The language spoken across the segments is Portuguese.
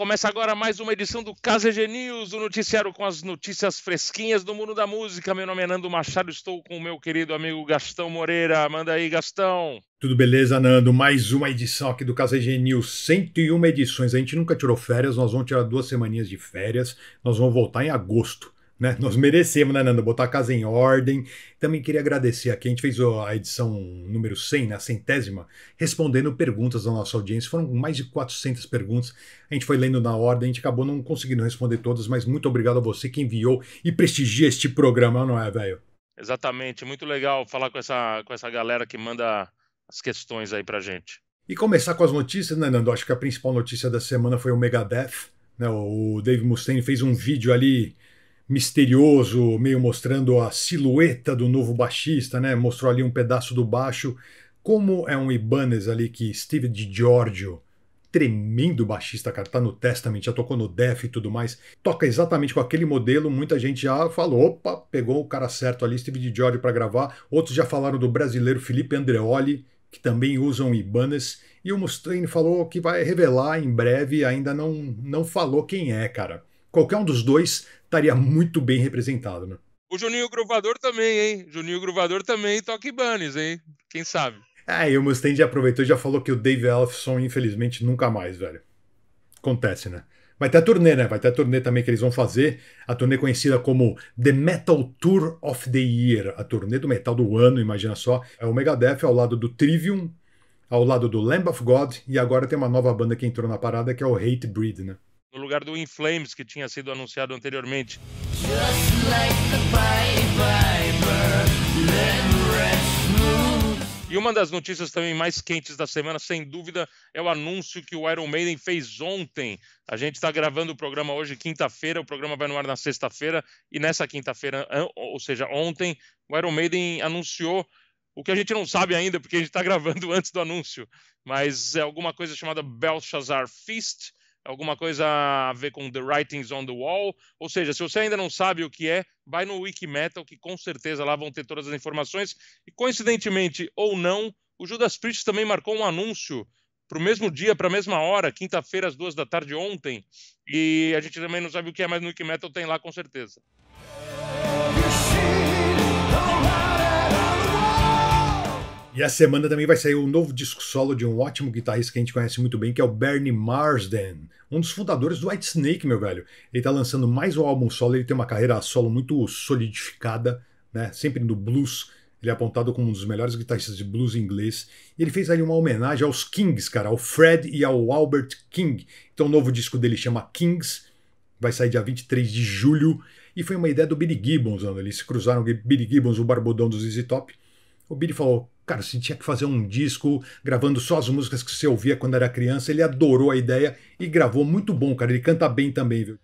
Começa agora mais uma edição do KZG News, o noticiário com as notícias fresquinhas do mundo da música. Meu nome é Nando Machado, estou com o meu querido amigo Gastão Moreira. Manda aí, Gastão. Tudo beleza, Nando? Mais uma edição aqui do KZG News, 101 edições. A gente nunca tirou férias, nós vamos tirar 2 semaninhas de férias, nós vamos voltar em agosto, né? Nós merecemos, né, Nando? Botar a casa em ordem. Também queria agradecer aqui, a gente fez a edição número 100, né, a 100ª, respondendo perguntas da nossa audiência. Foram mais de 400 perguntas, a gente foi lendo na ordem, a gente acabou não conseguindo responder todas, mas muito obrigado a você que enviou e prestigia este programa, não é, velho? Exatamente, muito legal falar com essa galera que manda as questões aí pra gente. E começar com as notícias, né, Nando? Acho que a principal notícia da semana foi o Megadeth, né? O Dave Mustaine fez um vídeo ali misterioso, meio mostrando a silhueta do novo baixista, né? Mostrou ali um pedaço do baixo. Como é um Ibanez ali que Steve DiGiorgio, tremendo baixista, cara, tá no Testament, já tocou no Death e tudo mais, toca exatamente com aquele modelo. Muita gente já falou, opa, pegou o cara certo ali, Steve DiGiorgio, para gravar. Outros já falaram do brasileiro Felipe Andreoli, que também usam Ibanez, e o Mustaine falou que vai revelar em breve, ainda não falou quem é, cara. Qualquer um dos dois estaria muito bem representado, né? O Juninho Gruvador também, hein? Juninho Gruvador também toca Ibanez, hein? Quem sabe? E o Mustaine já aproveitou e já falou que o Dave Ellefson, infelizmente, nunca mais, velho. Acontece, né? Vai ter a turnê, né? Vai ter a turnê também que eles vão fazer. A turnê conhecida como The Metal Tour of the Year. A turnê do metal do ano, imagina só. É o Megadeth ao lado do Trivium, ao lado do Lamb of God. E agora tem uma nova banda que entrou na parada, que é o Hatebreed, né? No lugar do In Flames, que tinha sido anunciado anteriormente. E uma das notícias também mais quentes da semana, sem dúvida, é o anúncio que o Iron Maiden fez ontem. A gente está gravando o programa hoje, quinta-feira, o programa vai no ar na sexta-feira, e nessa quinta-feira, ou seja, ontem, o Iron Maiden anunciou o que a gente não sabe ainda, porque a gente está gravando antes do anúncio, mas é alguma coisa chamada Belshazzar Feast, alguma coisa a ver com The Writings on the Wall, ou seja, se você ainda não sabe o que é, vai no Wikimetal, que com certeza lá vão ter todas as informações, e coincidentemente ou não, o Judas Priest também marcou um anúncio para o mesmo dia, para a mesma hora, quinta-feira às 2 da tarde ontem, e a gente também não sabe o que é, mas no Wikimetal tem lá com certeza. E a semana também vai sair um novo disco solo de um ótimo guitarrista que a gente conhece muito bem, que é o Bernie Marsden, um dos fundadores do Whitesnake, meu velho. Ele tá lançando mais um álbum solo, ele tem uma carreira solo muito solidificada, né? Sempre no blues. Ele é apontado como um dos melhores guitarristas de blues inglês. E ele fez ali uma homenagem aos Kings, cara, ao Fred e ao Albert King. Então o novo disco dele chama Kings, vai sair dia 23 de julho. E foi uma ideia do Billy Gibbons, eles se cruzaram, Billy Gibbons, o barbudão do ZZ Top. O Billy falou, cara, você tinha que fazer um disco gravando só as músicas que você ouvia quando era criança. Ele adorou a ideia e gravou muito bom, cara. Ele canta bem também, viu?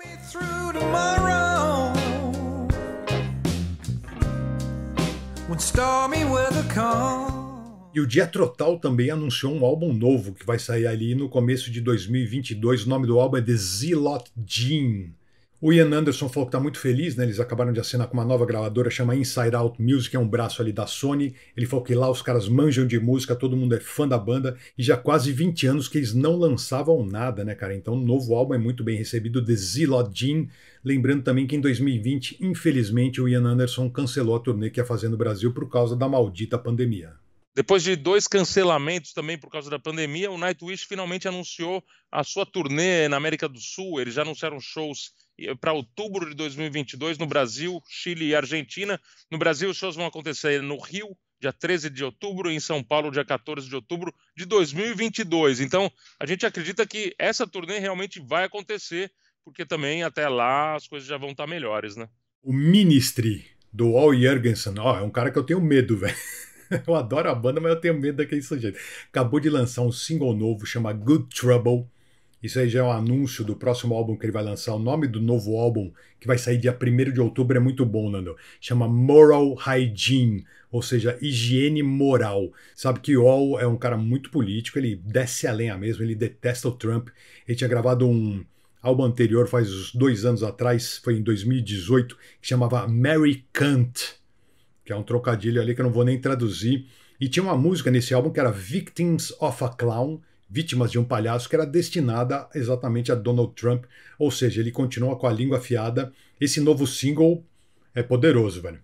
E o Jethro Tull também anunciou um álbum novo que vai sair ali no começo de 2022. O nome do álbum é The Zealot Gene. O Ian Anderson falou que está muito feliz, né? Eles acabaram de assinar com uma nova gravadora, chama Inside Out Music, é um braço ali da Sony. Ele falou que lá os caras manjam de música, todo mundo é fã da banda, e já quase 20 anos que eles não lançavam nada, né, cara? Então o novo álbum é muito bem recebido, The Zealot Gene. Lembrando também que em 2020, infelizmente, o Ian Anderson cancelou a turnê que ia fazer no Brasil por causa da maldita pandemia. Depois de 2 cancelamentos também por causa da pandemia, o Nightwish finalmente anunciou a sua turnê na América do Sul. Eles já anunciaram shows para outubro de 2022 no Brasil, Chile e Argentina. No Brasil, os shows vão acontecer no Rio, dia 13 de outubro, e em São Paulo, dia 14 de outubro de 2022. Então, a gente acredita que essa turnê realmente vai acontecer, porque também até lá as coisas já vão estar melhores, né? O Ministry, do Al Jurgensen, é um cara que eu tenho medo, velho. Eu adoro a banda, mas eu tenho medo daquele sujeito. Acabou de lançar um single novo, chama Good Trouble. Isso aí já é um anúncio do próximo álbum que ele vai lançar. O nome do novo álbum, que vai sair dia 1º de outubro, é muito bom, Nando. Chama Moral Hygiene, ou seja, higiene moral. Sabe que o Al é um cara muito político, ele desce a lenha mesmo, ele detesta o Trump. Ele tinha gravado um álbum anterior, faz uns 2 anos atrás, foi em 2018, que chamava Mary Kant, que é um trocadilho ali que eu não vou nem traduzir. E tinha uma música nesse álbum que era Victims of a Clown, Vítimas de um Palhaço, que era destinada exatamente a Donald Trump, ou seja, ele continua com a língua afiada. Esse novo single é poderoso, velho.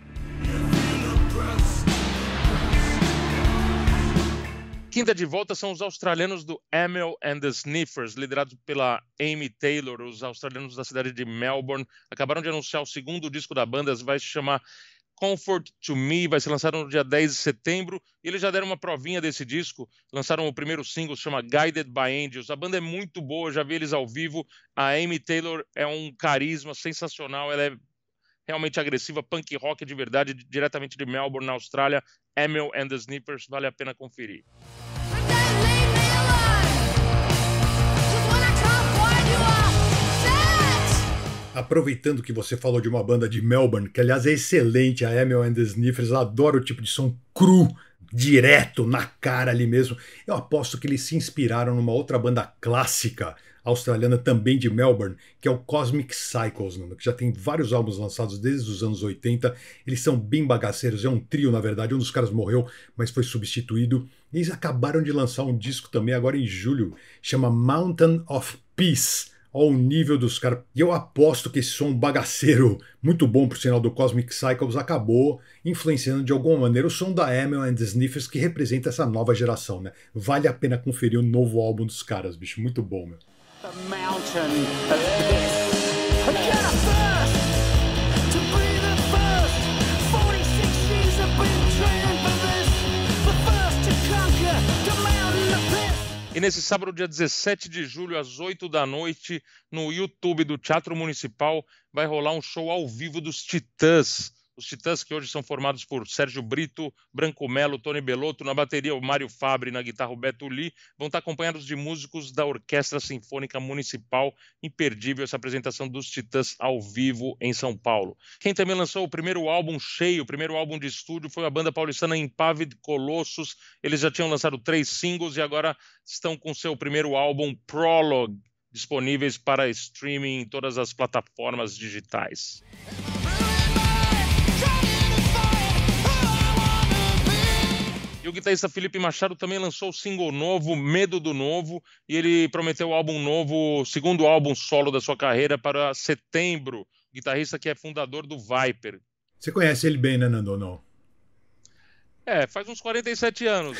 Quinta de volta são os australianos do Amyl and the Sniffers, liderados pela Amy Taylor. Os australianos da cidade de Melbourne acabaram de anunciar o segundo disco da banda, vai se chamar Comfort to Me, vai ser lançado no dia 10 de setembro. E eles já deram uma provinha desse disco, lançaram o primeiro single, se chama Guided by Angels. A banda é muito boa, já vi eles ao vivo. A Amy Taylor é um carisma sensacional, ela é realmente agressiva, punk rock de verdade, diretamente de Melbourne, na Austrália. Amyl and the Sniffers, vale a pena conferir. Aproveitando que você falou de uma banda de Melbourne, que aliás é excelente, a Amyl and the Sniffers, eu adoro o tipo de som cru, direto, na cara ali mesmo. Eu aposto que eles se inspiraram numa outra banda clássica australiana também de Melbourne, que é o Cosmic Cycles, que já tem vários álbuns lançados desde os anos 80. Eles são bem bagaceiros, é um trio na verdade, um dos caras morreu, mas foi substituído. Eles acabaram de lançar um disco também agora em julho, chama Mountain of Peace. Ao nível dos caras. E eu aposto que esse som bagaceiro, muito bom por sinal do Cosmic Cycles, acabou influenciando de alguma maneira o som da Amyl and the Sniffers, que representa essa nova geração, né? Vale a pena conferir o novo álbum dos caras, bicho, muito bom, meu. E nesse sábado, dia 17 de julho, às 8 da noite, no YouTube do Teatro Municipal, vai rolar um show ao vivo dos Titãs. Os Titãs, que hoje são formados por Sérgio Brito, Branco Melo, Tony Belotto, na bateria o Mário Fabre, na guitarra o Beto Lee, vão estar acompanhados de músicos da Orquestra Sinfônica Municipal. Imperdível essa apresentação dos Titãs ao vivo em São Paulo. Quem também lançou o primeiro álbum cheio, o primeiro álbum de estúdio, foi a banda paulistana Impavid Colossus. Eles já tinham lançado 3 singles e agora estão com seu primeiro álbum Prologue, disponíveis para streaming em todas as plataformas digitais. E o guitarrista Felipe Machado também lançou o single novo, Medo do Novo, e ele prometeu o álbum novo, o segundo álbum solo da sua carreira, para setembro. O guitarrista que é fundador do Viper. Você conhece ele bem, né, Nando? Não? É, faz uns 47 anos.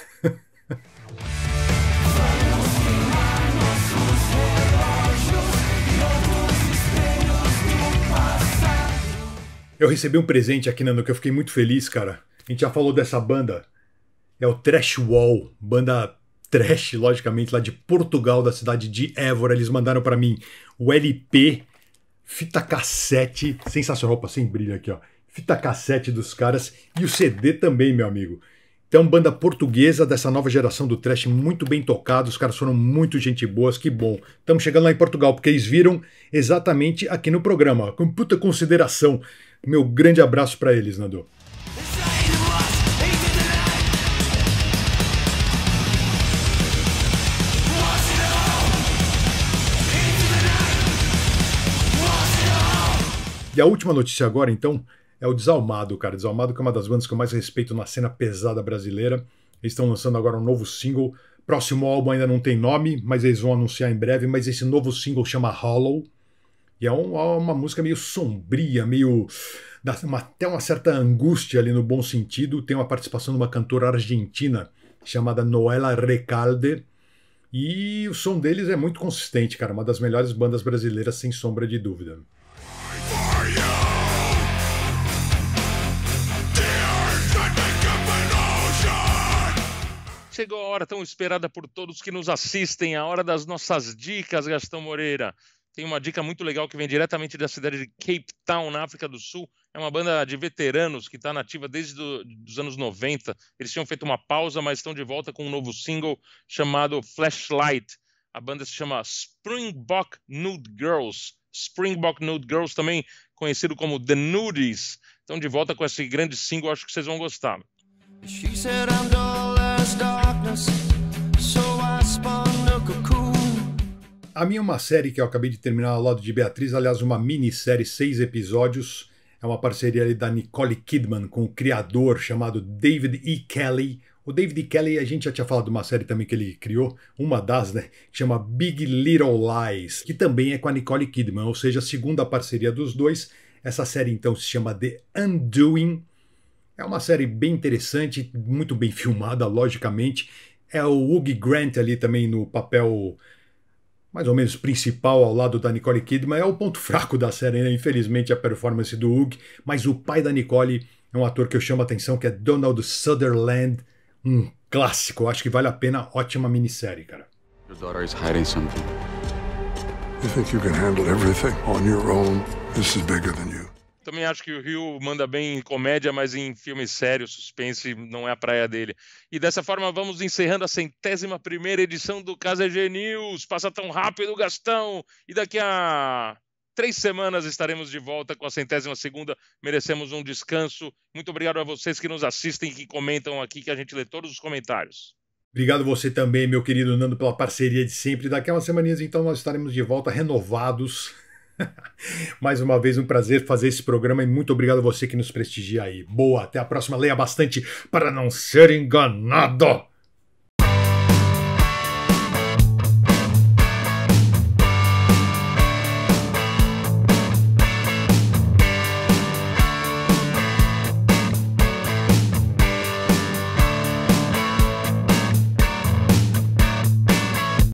Eu recebi um presente aqui, Nando, que eu fiquei muito feliz, cara. A gente já falou dessa banda. É o Trash Wall, banda trash, logicamente, lá de Portugal, da cidade de Évora. Eles mandaram para mim o LP, fita cassete, sensacional, opa, sem brilho aqui, ó. Fita cassete dos caras e o CD também, meu amigo. Então, banda portuguesa dessa nova geração do trash, muito bem tocado, os caras foram muito gente boas, que bom. Estamos chegando lá em Portugal, porque eles viram exatamente aqui no programa, com puta consideração. Meu grande abraço para eles, Nando. E a última notícia agora, então, é o Desalmado, cara. Desalmado, que é uma das bandas que eu mais respeito na cena pesada brasileira. Eles estão lançando agora um novo single. Próximo álbum ainda não tem nome, mas eles vão anunciar em breve. Mas esse novo single chama Hollow. E é uma música meio sombria, meio... até uma certa angústia ali no bom sentido. Tem uma participação de uma cantora argentina chamada Noela Recalde. E o som deles é muito consistente, cara. Uma das melhores bandas brasileiras, sem sombra de dúvida. Chegou a hora tão esperada por todos que nos assistem, a hora das nossas dicas, Gastão Moreira. Tem uma dica muito legal que vem diretamente da cidade de Cape Town, na África do Sul. É uma banda de veteranos que está nativa desde os anos 90. Eles tinham feito uma pausa, mas estão de volta com um novo single chamado Flashlight. A banda se chama Springbok Nude Girls. Springbok Nude Girls, também conhecido como The Nudies. Estão de volta com esse grande single, acho que vocês vão gostar. She said I'm dull as darkness, so I spun a cocoon. A minha é uma série que eu acabei de terminar ao lado de Beatriz, aliás, uma minissérie, 6 episódios. É uma parceria ali da Nicole Kidman com o criador chamado David E. Kelley. O David Kelly, a gente já tinha falado de uma série também que ele criou, uma das, né, que chama Big Little Lies, que também é com a Nicole Kidman, ou seja, a segunda parceria dos dois. Essa série então se chama The Undoing. É uma série bem interessante, muito bem filmada, logicamente. É o Hugh Grant ali também no papel mais ou menos principal ao lado da Nicole Kidman. É o ponto fraco da série, né? Infelizmente, a performance do Hugh. Mas o pai da Nicole é um ator que eu chamo a atenção, que é Donald Sutherland. Um clássico, eu acho que vale a pena. Ótima minissérie, cara. Your daughter is hiding something. You think you can handle everything on your own? This is bigger than you. Também acho que o Rio manda bem em comédia, mas em filmes sérios, suspense, não é a praia dele. E dessa forma vamos encerrando a 101ª edição do KZG News. Passa tão rápido, Gastão! E daqui a 3 semanas estaremos de volta com a 102ª. Merecemos um descanso. Muito obrigado a vocês que nos assistem e que comentam aqui, que a gente lê todos os comentários. Obrigado você também, meu querido Nando, pela parceria de sempre. Daqui a umas semaninhas, então, nós estaremos de volta renovados. Mais uma vez, um prazer fazer esse programa e muito obrigado a você que nos prestigia aí. Boa, até a próxima. Leia bastante para não ser enganado.